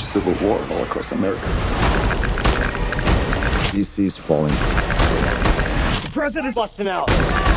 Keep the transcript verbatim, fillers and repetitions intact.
civil war all across America. D C's falling. The president's busting out.